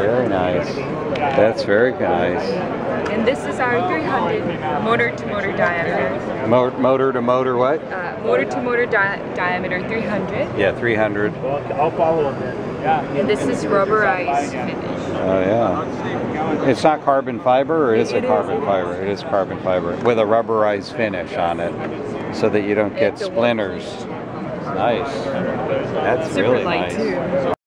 Very nice. That's very nice. And this is our 300 motor-to-motor diameter. Motor to motor what? Motor-to-motor diameter 300. Yeah, 300. I'll follow him then. Yeah. And this is rubberized finish. Oh yeah. It's not carbon fiber, or is it carbon fiber? It is carbon fiber with a rubberized finish on it, so that you don't get splinters. Nice. That's Super really light nice. too.